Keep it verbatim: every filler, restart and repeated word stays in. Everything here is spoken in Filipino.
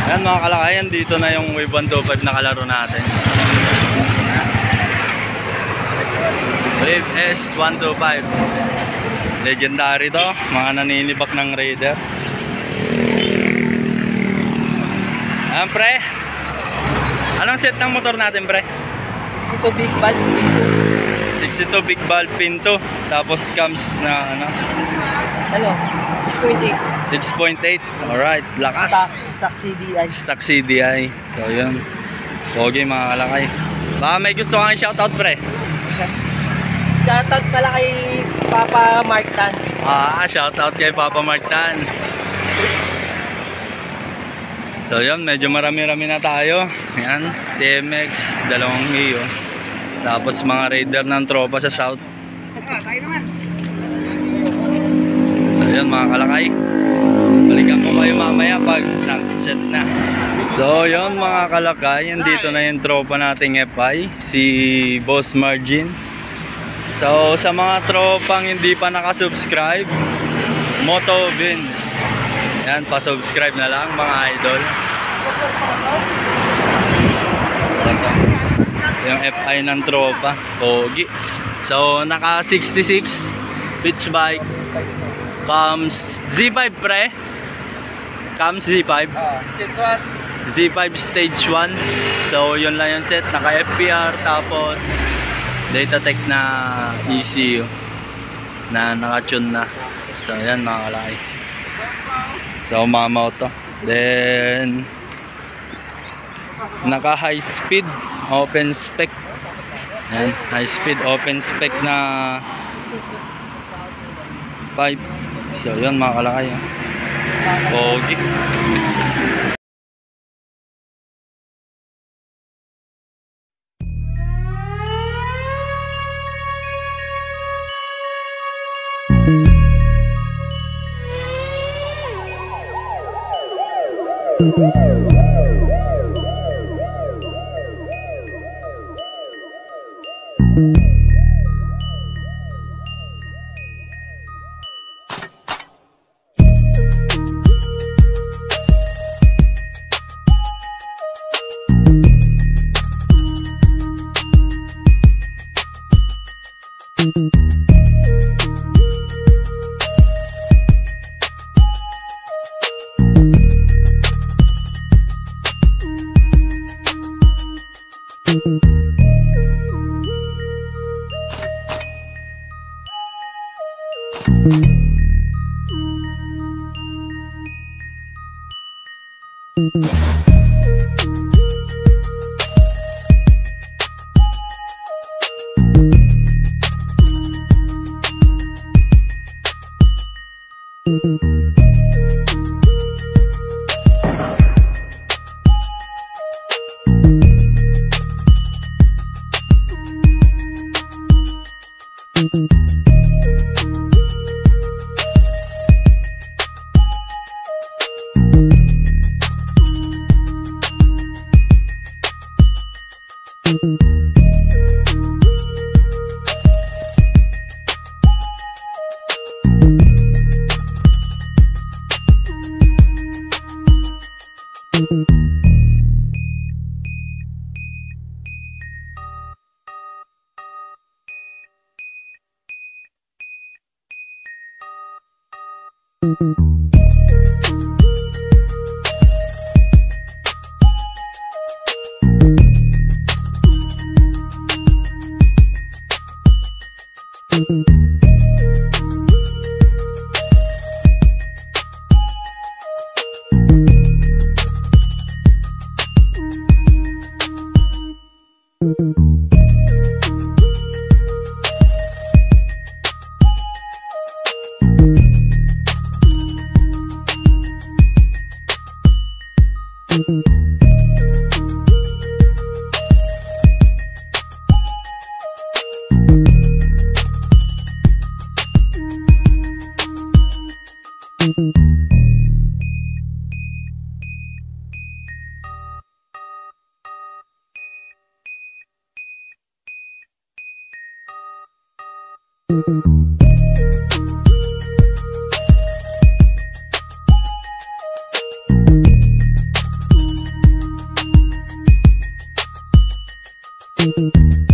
Ayan mga kalakayan, dito na yung Wave one twenty-five na kalaro natin. Wave S one twenty-five. Legendary to, mga naninibak ng Raider. Ayan pre, anong set ng motor natin pre? sixty-two big valve sixty-two big valve pinto. Tapos cams na ano? Ano? six point eight. six point eight. Alright, lakas. Stock, stock C D I. Stock C D I. So yun, pogi mga kalakay. Baka may gusto kang shoutout pre. Shoutout pala kay Papa Mark Tan. Ah, shoutout kay Papa Mark Tan. So yun, medyo marami-rami na tayo. Yan, T M X, dalawang Mio. Tapos mga Raider ng tropa sa South. So yun mga kalakay, balikan ko kayo mamaya pag nag-set na. So yun mga kalakay, dito na yung tropa nating F I, si Boss Margin. So sa mga tropang hindi pa nakasubscribe, Moto Vince, yan, pa-subscribe na lang mga idol. Ito, yung F I ng tropa, pogi. So naka sixty-six pitch bike, comes Z five pre, comes Z five, Z five stage one. So yun lang yung set, naka F P R, tapos Datatech na E C U na naka-tune na. So yan mga kalaki. So mamaw to. Then naka high speed open spec. Yan, high speed open spec na pipe. So yun mga kalaki. Pogi. Bye.